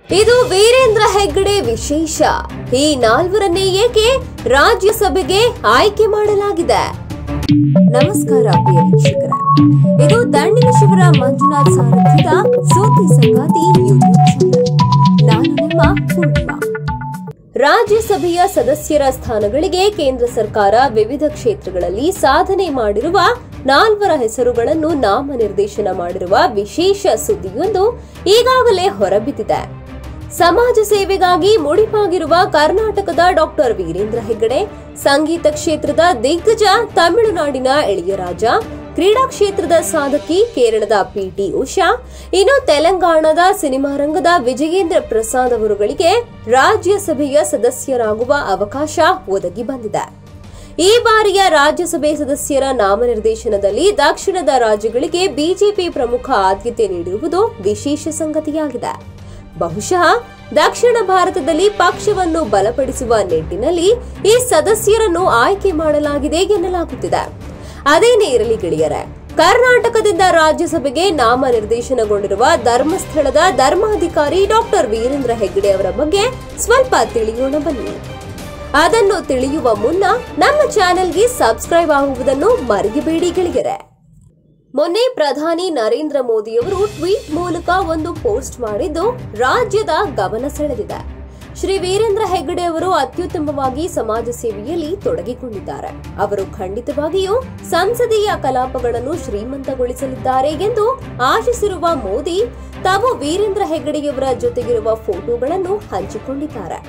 ಇದು ವೀರೇಂದ್ರ ಹೆಗ್ಗಡೆ ವಿಶೇಷ. ಈ ನಾಲ್ವರನ್ನೇ ಏಕೆ ರಾಜ್ಯಸಭೆಗೆ ಆಯ್ಕೆ ಮಾಡಲಾಗಿದೆ? ನಮಸ್ಕಾರ ಪ್ರಿಯ ವೀಕ್ಷಕರೇ, ಇದು ದಂಡಿನ ಶಿವರ ಮಂಜುನಾಥ್ ಸಾರಥ್ಯದ ಸೂತಿ ಸಂಗಾತಿ ಯೂಟ್ಯೂಬ್ ಚಾನೆಲ್. ನಾನು ನಿಮ್ಮ ಪೂರ್ಣಿಮಾ. ರಾಜ್ಯಸಭೆಯ ಸದಸ್ಯರ ಸ್ಥಾನಗಳಿಗೆ ಕೇಂದ್ರ ಸರ್ಕಾರ ವಿವಿಧ ಕ್ಷೇತ್ರಗಳಲ್ಲಿ ಸಾಧನೆ ಮಾಡಿರುವ ನಾಲ್ವರ ಹೆಸರುಗಳನ್ನು ನಾಮನಿರ್ದೇಶನ ಮಾಡಿರುವ ವಿಶೇಷ ಸುದ್ದಿಯೊಂದು ಈಗಾಗಲೇ ಹೊರಬಿದ್ದಿದೆ. ಸಮಾಜ ಸೇವೆಗಾಗಿ ಮುಡಿಪಾಗಿರುವ ಕರ್ನಾಟಕದ ಡಾಕ್ಟರ್ ವೀರೇಂದ್ರ ಹೆಗ್ಗಡೆ, ಸಂಗೀತ ಕ್ಷೇತ್ರದ ದಿಗ್ಗಜ ತಮಿಳುನಾಡಿನ ಇಳಿಯರಾಜ, ಕ್ರೀಡಾ ಕ್ಷೇತ್ರದ ಸಾಧಕಿ ಕೇರಳದ ಪಿಟಿ ಉಷಾ, ಇನ್ನು ತೆಲಂಗಾಣದ ಸಿನಿಮಾ ರಂಗದ ವಿಜಯೇಂದ್ರ ಪ್ರಸಾದ್ ಅವರುಗಳಿಗೆ ರಾಜ್ಯಸಭೆಯ ಸದಸ್ಯರಾಗುವ ಅವಕಾಶ ಒದಗಿ ಬಂದಿದೆ. ಈ ಬಾರಿಯ ರಾಜ್ಯಸಭೆ ಸದಸ್ಯರ ನಾಮನಿರ್ದೇಶನದಲ್ಲಿ ದಕ್ಷಿಣದ ರಾಜ್ಯಗಳಿಗೆ ಬಿಜೆಪಿ ಪ್ರಮುಖ ಆದ್ಯತೆ ನೀಡಿರುವುದು ವಿಶೇಷ ಸಂಗತಿಯಾಗಿದೆ. ಬಹುಶಃ ದಕ್ಷಿಣ ಭಾರತದಲ್ಲಿ ಪಕ್ಷವನ್ನು ಬಲಪಡಿಸುವ ನಿಟ್ಟಿನಲ್ಲಿ ಈ ಸದಸ್ಯರನ್ನು ಆಯ್ಕೆ ಮಾಡಲಾಗಿದೆ ಎನ್ನಲಾಗುತ್ತಿದೆ. ಅದೇನೇ ಇರಲಿ ಗೆಳೆಯರೇ, ಕರ್ನಾಟಕದಿಂದ ರಾಜ್ಯಸಭೆಗೆ ನಾಮನಿರ್ದೇಶನಗೊಂಡಿರುವ ಧರ್ಮಸ್ಥಳದ ಧರ್ಮಾಧಿಕಾರಿ ಡಾಕ್ಟರ್ ವೀರೇಂದ್ರ ಹೆಗ್ಗಡೆ ಅವರ ಬಗ್ಗೆ ಸ್ವಲ್ಪ ತಿಳಿಯೋಣ ಬನ್ನಿ. ಅದನ್ನು ತಿಳಿಯುವ ಮುನ್ನ ನಮ್ಮ ಚಾನೆಲ್ಗೆ ಸಬ್ಸ್ಕ್ರೈಬ್ ಆಗುವುದನ್ನು ಮರೆಯಬೇಡಿ ಗೆಳೆಯರೇ. ಮೊನ್ನೆ ಪ್ರಧಾನಿ ನರೇಂದ್ರ ಮೋದಿ ಅವರು ಟ್ವೀಟ್ ಮೂಲಕ ಒಂದು ಪೋಸ್ಟ್ ಮಾಡಿದ್ದು ರಾಜ್ಯದ ಗಮನ ಸೆಳೆದಿದೆ. ಶ್ರೀ ವೀರೇಂದ್ರ ಹೆಗ್ಗಡೆ ಅವರು ಅತ್ಯುತ್ತಮವಾಗಿ ಸಮಾಜ ಸೇವೆಯಲ್ಲಿ ತೊಡಗಿಕೊಂಡಿದ್ದಾರೆ. ಅವರು ಖಂಡಿತವಾಗಿಯೂ ಸಂಸದೀಯ ಕಲಾಪಗಳನ್ನು ಶ್ರೀಮಂತಗೊಳಿಸಲಿದ್ದಾರೆ ಎಂದು ಆಶಿಸಿರುವ ಮೋದಿ ತಾವು ವೀರೇಂದ್ರ ಹೆಗ್ಗಡೆಯವರ ಜೊತೆಗಿರುವ ಫೋಟೋಗಳನ್ನು ಹಂಚಿಕೊಂಡಿದ್ದಾರೆ.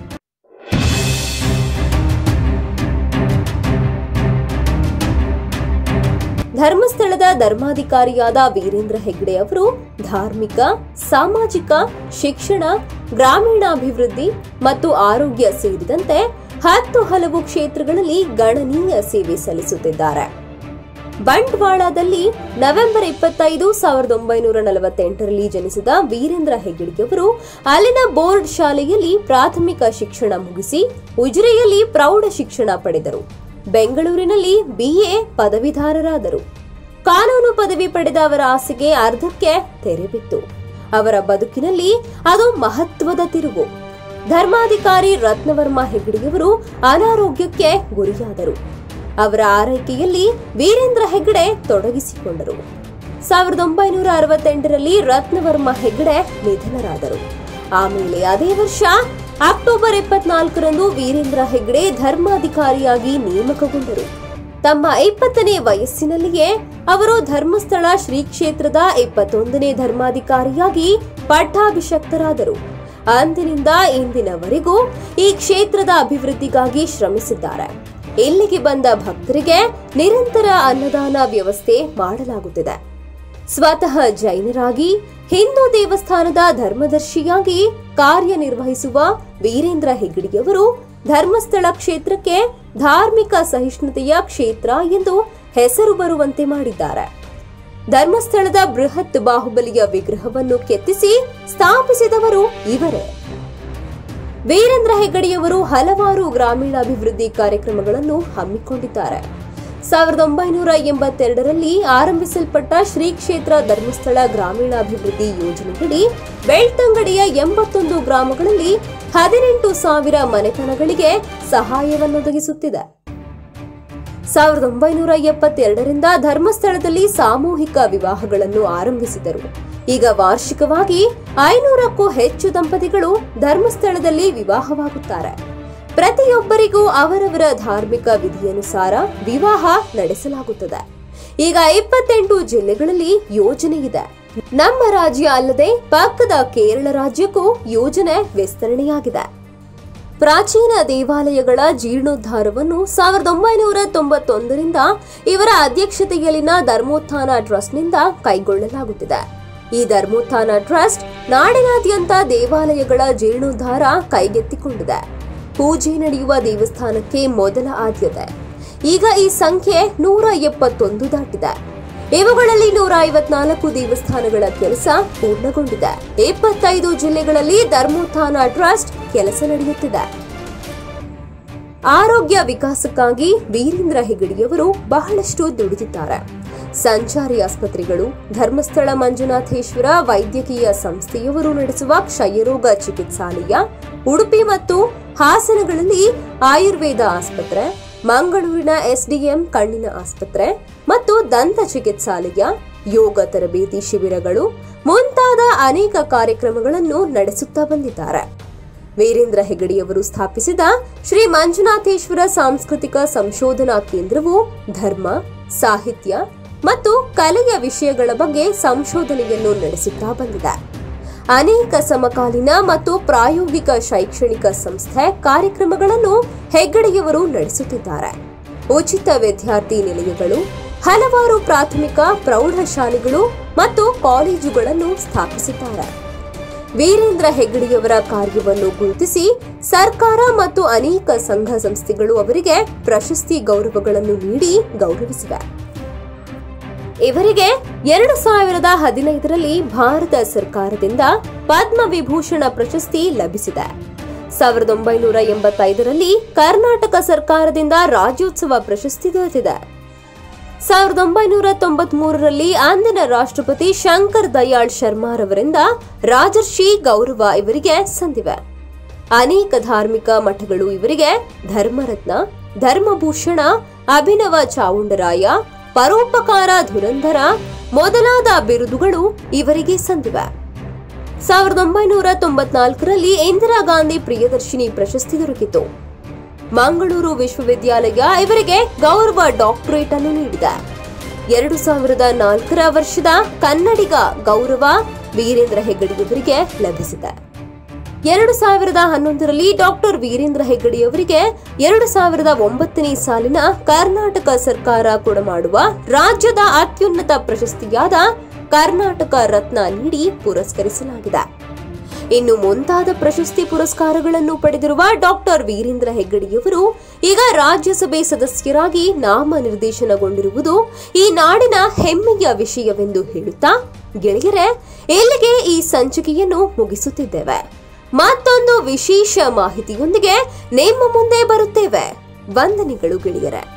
ಧರ್ಮಸ್ಥಳದ ಧರ್ಮಾಧಿಕಾರಿಯಾದ ವೀರೇಂದ್ರ ಹೆಗ್ಗಡೆ ಅವರು ಧಾರ್ಮಿಕ, ಸಾಮಾಜಿಕ, ಶಿಕ್ಷಣ, ಗ್ರಾಮೀಣಾಭಿವೃದ್ಧಿ ಮತ್ತು ಆರೋಗ್ಯ ಸೇರಿದಂತೆ 10 ಹಲವು ಕ್ಷೇತ್ರಗಳಲ್ಲಿ ಗಣನೀಯ ಸೇವೆ ಸಲ್ಲಿಸುತ್ತಿದ್ದಾರೆ. ಬಂಟ್ವಾಳದಲ್ಲಿ ನವೆಂಬರ್ 25, 1948ರಲ್ಲಿ ಜನಿಸಿದ ವೀರೇಂದ್ರ ಹೆಗ್ಗಡೆಯವರು ಅಲ್ಲಿನ ಬೋರ್ಡ್ ಶಾಲೆಯಲ್ಲಿ ಪ್ರಾಥಮಿಕ ಶಿಕ್ಷಣ ಮುಗಿಸಿ ಉಜಿರೆಯಲ್ಲಿ ಪ್ರೌಢ ಶಿಕ್ಷಣ ಪಡೆದರು. ಬೆಂಗಳೂರಿನಲ್ಲಿ BA ಪದವೀಧರರಾದರು. ಕಾನೂನು ಪದವಿ ಪಡೆದ ಅವರ ಆಸೆಗೆ ಅರ್ಧಕ್ಕೆ ತೆರೆ ಬಿತ್ತು. ಅವರ ಬದುಕಿನಲ್ಲಿ ಅದು ಮಹತ್ವದ ತಿರುವು. ಧರ್ಮಾಧಿಕಾರಿ ರತ್ನವರ್ಮ ಹೆಗ್ಗಡೆಯವರು ಅನಾರೋಗ್ಯಕ್ಕೆ ಗುರಿಯಾದರು. ಅವರ ಆರೈಕೆಯಲ್ಲಿ ವೀರೇಂದ್ರ ಹೆಗ್ಗಡೆ ತೊಡಗಿಸಿಕೊಂಡರು. 1968ರಲ್ಲಿ ರತ್ನವರ್ಮ ಹೆಗ್ಗಡೆ ನಿಧನರಾದರು. ಆಮೇಲೆ ಅದೇ ವರ್ಷ ಅಕ್ಟೋಬರ್ 24ರಂದು ವೀರೇಂದ್ರ ಹೆಗ್ಗಡೆ ಧರ್ಮಾಧಿಕಾರಿಯಾಗಿ ನೇಮಕಗೊಂಡರು. ತಮ್ಮ 20ನೇ ವಯಸ್ಸಿನಲ್ಲಿಯೇ ಅವರು ಧರ್ಮಸ್ಥಳ ಶ್ರೀ ಕ್ಷೇತ್ರದ 21ನೇ ಧರ್ಮಾಧಿಕಾರಿಯಾಗಿ ಪಟ್ಟಾಭಿಷಕ್ತರಾದರು. ಅಂದಿನಿಂದ ಇಂದಿನವರೆಗೂ ಈ ಕ್ಷೇತ್ರದ ಅಭಿವೃದ್ಧಿಗಾಗಿ ಶ್ರಮಿಸಿದ್ದಾರೆ. ಇಲ್ಲಿಗೆ ಬಂದ ಭಕ್ತರಿಗೆ ನಿರಂತರ ಅನ್ನದಾನ ವ್ಯವಸ್ಥೆ ಮಾಡಲಾಗುತ್ತಿದೆ. ಸ್ವತಃ ಜೈನರಾಗಿ ಹಿಂದೂ ದೇವಸ್ಥಾನದ ಧರ್ಮದರ್ಶಿಯಾಗಿ ಕಾರ್ಯನಿರ್ವಹಿಸುವ ವೀರೇಂದ್ರ ಹೆಗ್ಗಡೆಯವರು ಧರ್ಮಸ್ಥಳ ಕ್ಷೇತ್ರಕ್ಕೆ ಧಾರ್ಮಿಕ ಸಹಿಷ್ಣುತೆಯ ಕ್ಷೇತ್ರ ಎಂದು ಹೆಸರು ಬರುವಂತೆ ಮಾಡಿದ್ದಾರೆ. ಧರ್ಮಸ್ಥಳದ ಬೃಹತ್ ಬಾಹುಬಲಿಯ ವಿಗ್ರಹವನ್ನು ಕೆತ್ತಿಸಿ ಸ್ಥಾಪಿಸಿದವರು ಇವರೇ. ವೀರೇಂದ್ರ ಹೆಗ್ಗಡೆಯವರು ಹಲವಾರು ಗ್ರಾಮೀಣಾಭಿವೃದ್ಧಿ ಕಾರ್ಯಕ್ರಮಗಳನ್ನು ಹಮ್ಮಿಕೊಂಡಿದ್ದಾರೆ. 1982ರಲ್ಲಿ ಆರಂಭಿಸಲ್ಪಟ್ಟ ಶ್ರೀ ಕ್ಷೇತ್ರ ಧರ್ಮಸ್ಥಳ ಗ್ರಾಮೀಣಾಭಿವೃದ್ಧಿ ಯೋಜನೆಯಡಿ ಬೆಳ್ತಂಗಡಿಯ 81 ಗ್ರಾಮಗಳಲ್ಲಿ 18,000 ಮನೆತನಗಳಿಗೆ ಸಹಾಯವನ್ನೊದಗಿಸುತ್ತಿದೆ. 1972ರಿಂದ ಧರ್ಮಸ್ಥಳದಲ್ಲಿ ಸಾಮೂಹಿಕ ವಿವಾಹಗಳನ್ನು ಆರಂಭಿಸಿದರು. ಈಗ ವಾರ್ಷಿಕವಾಗಿ 500ಕ್ಕೂ ಹೆಚ್ಚು ದಂಪತಿಗಳು ಧರ್ಮಸ್ಥಳದಲ್ಲಿ ವಿವಾಹವಾಗುತ್ತಾರೆ. ಪ್ರತಿಯೊಬ್ಬರಿಗೂ ಅವರವರ ಧಾರ್ಮಿಕ ವಿಧಿಯನುಸಾರ ವಿವಾಹ ನಡೆಸಲಾಗುತ್ತದೆ. ಈಗ 28 ಜಿಲ್ಲೆಗಳಲ್ಲಿ ಯೋಜನೆ ಇದೆ. ನಮ್ಮ ರಾಜ್ಯ ಅಲ್ಲದೆ ಪಕ್ಕದ ಕೇರಳ ರಾಜ್ಯಕ್ಕೂ ಯೋಜನೆ ವಿಸ್ತರಣೆಯಾಗಿದೆ. ಪ್ರಾಚೀನ ದೇವಾಲಯಗಳ ಜೀರ್ಣೋದ್ಧಾರವನ್ನು 1991ರಿಂದ ಇವರ ಅಧ್ಯಕ್ಷತೆಯಲ್ಲಿನ ಧರ್ಮೋತ್ಥಾನ ಟ್ರಸ್ಟ್ನಿಂದ ಕೈಗೊಳ್ಳಲಾಗುತ್ತಿದೆ. ಈ ಧರ್ಮೋತ್ಥಾನ ಟ್ರಸ್ಟ್ ನಾಡಿನಾದ್ಯಂತ ದೇವಾಲಯಗಳ ಜೀರ್ಣೋದ್ಧಾರ ಕೈಗೆತ್ತಿಕೊಂಡಿದೆ. ಪೂಜೆ ನಡೆಯುವ ದೇವಸ್ಥಾನಕ್ಕೆ ಮೊದಲ ಆದ್ಯತೆ. ಈಗ ಈ ಸಂಖ್ಯೆ 171 ದಾಟಿದೆ. ಇವುಗಳಲ್ಲಿ 154 ದೇವಸ್ಥಾನಗಳ ಕೆಲಸ ಪೂರ್ಣಗೊಂಡಿದೆ. 25 ಜಿಲ್ಲೆಗಳಲ್ಲಿ ಧರ್ಮೋತ್ಥಾನ ಟ್ರಸ್ಟ್ ಕೆಲಸ ನಡೆಯುತ್ತಿದೆ. ಆರೋಗ್ಯ ವಿಕಾಸಕ್ಕಾಗಿ ವೀರೇಂದ್ರ ಹೆಗ್ಗಡೆಯವರು ಬಹಳಷ್ಟು ದುಡಿದಿದ್ದಾರೆ. ಸಂಚಾರಿ ಆಸ್ಪತ್ರೆಗಳು, ಧರ್ಮಸ್ಥಳ ಮಂಜುನಾಥೇಶ್ವರ ವೈದ್ಯಕೀಯ ಸಂಸ್ಥೆಯವರು ನಡೆಸುವ ಕ್ಷಯರೋಗ ಚಿಕಿತ್ಸಾಲಯ, ಉಡುಪಿ ಮತ್ತು ಹಾಸನಗಳಲ್ಲಿ ಆಯುರ್ವೇದ ಆಸ್ಪತ್ರೆ, ಮಂಗಳೂರಿನ ಎಸ್ಡಿಎಂ ಕಣ್ಣಿನ ಆಸ್ಪತ್ರೆ ಮತ್ತು ದಂತ ಚಿಕಿತ್ಸಾಲಯ, ಯೋಗ ತರಬೇತಿ ಶಿಬಿರಗಳು ಮುಂತಾದ ಅನೇಕ ಕಾರ್ಯಕ್ರಮಗಳನ್ನು ನಡೆಸುತ್ತಾ ಬಂದಿದ್ದಾರೆ. ವೀರೇಂದ್ರ ಹೆಗ್ಗಡೆಯವರು ಸ್ಥಾಪಿಸಿದ ಶ್ರೀ ಮಂಜುನಾಥೇಶ್ವರ ಸಾಂಸ್ಕೃತಿಕ ಸಂಶೋಧನಾ ಕೇಂದ್ರವು ಧರ್ಮ, ಸಾಹಿತ್ಯ ಮತ್ತು ಕಲೆಯ ವಿಷಯಗಳ ಬಗ್ಗೆ ಸಂಶೋಧನೆಯನ್ನು ನಡೆಸುತ್ತಾ ಬಂದಿದೆ. ಅನೇಕ ಸಮಕಾಲೀನ ಮತ್ತು ಪ್ರಾಯೋಗಿಕ ಶೈಕ್ಷಣಿಕ ಸಂಸ್ಥೆ ಕಾರ್ಯಕ್ರಮಗಳನ್ನು ಹೆಗ್ಗಡೆಯವರು ನಡೆಸುತ್ತಿದ್ದಾರೆ. ಉಚಿತ ವಿದ್ಯಾರ್ಥಿ ನಿಲಯಗಳು, ಹಲವಾರು ಪ್ರಾಥಮಿಕ ಪ್ರೌಢಶಾಲೆಗಳು ಮತ್ತು ಕಾಲೇಜುಗಳನ್ನು ಸ್ಥಾಪಿಸಿದ್ದಾರೆ. ವೀರೇಂದ್ರ ಹೆಗ್ಗಡೆಯವರ ಕಾರ್ಯವನ್ನು ಗುರುತಿಸಿ ಸರ್ಕಾರ ಮತ್ತು ಅನೇಕ ಸಂಘ ಸಂಸ್ಥೆಗಳು ಅವರಿಗೆ ಪ್ರಶಸ್ತಿ ಗೌರವಗಳನ್ನು ನೀಡಿ ಗೌರವಿಸಿವೆ. ಇವರಿಗೆ 2015ರಲ್ಲಿ ಭಾರತ ಸರ್ಕಾರದಿಂದ ಪದ್ಮವಿಭೂಷಣ ಪ್ರಶಸ್ತಿ ಲಭಿಸಿದೆ. 1985ರಲ್ಲಿ ಕರ್ನಾಟಕ ಸರ್ಕಾರದಿಂದ ರಾಜ್ಯೋತ್ಸವ ಪ್ರಶಸ್ತಿ ದೊರೆತಿದೆ. 1993ರಲ್ಲಿ ಅಂದಿನ ರಾಷ್ಟ್ರಪತಿ ಶಂಕರ್ ದಯಾಳ್ ಶರ್ಮಾರವರಿಂದ ರಾಜರ್ಷಿ ಗೌರವ ಇವರಿಗೆ ಸಂದಿವೆ. ಅನೇಕ ಧಾರ್ಮಿಕ ಮಠಗಳು ಇವರಿಗೆ ಧರ್ಮರತ್ನ, ಧರ್ಮಭೂಷಣ, ಅಭಿನವ ಚಾವುಂಡರಾಯ, ಪರೋಪಕಾರ ಧುರಂಧರ ಮೊದಲಾದ ಬಿರುದುಗಳು ಇವರಿಗೆ ಸಂದಿವೆ. 1994ರಲ್ಲಿ ಇಂದಿರಾ ಗಾಂಧಿ ಪ್ರಿಯದರ್ಶಿನಿ ಪ್ರಶಸ್ತಿ ದೊರಕಿತು. ಮಂಗಳೂರು ವಿಶ್ವವಿದ್ಯಾಲಯ ಇವರಿಗೆ ಗೌರವ ಡಾಕ್ಟರೇಟ್ ಅನ್ನು ನೀಡಿದೆ. 2004ರ ವರ್ಷದ ಕನ್ನಡಿಗ ಗೌರವ ವೀರೇಂದ್ರ ಹೆಗ್ಗಡೆಯವರಿಗೆ ಲಭಿಸಿದೆ. 2011ರಲ್ಲಿ ಡಾಕ್ಟರ್ ವೀರೇಂದ್ರ ಹೆಗ್ಗಡೆಯವರಿಗೆ 2009ನೇ ಸಾಲಿನ ಕರ್ನಾಟಕ ಸರ್ಕಾರ ಕೊಡಮಾಡುವ ರಾಜ್ಯದ ಅತ್ಯುನ್ನತ ಪ್ರಶಸ್ತಿಯಾದ ಕರ್ನಾಟಕ ರತ್ನ ನೀಡಿ ಪುರಸ್ಕರಿಸಲಾಗಿದೆ. ಇನ್ನು ಮುಂತಾದ ಪ್ರಶಸ್ತಿ ಪುರಸ್ಕಾರಗಳನ್ನು ಪಡೆದಿರುವ ಡಾಕ್ಟರ್ ವೀರೇಂದ್ರ ಹೆಗ್ಗಡೆಯವರು ಈಗ ರಾಜ್ಯಸಭೆ ಸದಸ್ಯರಾಗಿ ನಾಮನಿರ್ದೇಶನಗೊಂಡಿರುವುದು ಈ ನಾಡಿನ ಹೆಮ್ಮೆಯ ವಿಷಯವೆಂದು ಹೇಳುತ್ತಾ ಗೆಳೆಯರೇ, ಇಲ್ಲಿಗೆ ಈ ಸಂಚಿಕೆಯನ್ನು ಮುಗಿಸುತ್ತಿದ್ದೇವೆ. ಮತ್ತೊಂದು ವಿಶೇಷ ಮಾಹಿತಿಯೊಂದಿಗೆ ನಿಮ್ಮ ಮುಂದೆ ಬರುತ್ತೇವೆ. ವಂದನೆಗಳು ಗೆಳೆಯರೇ.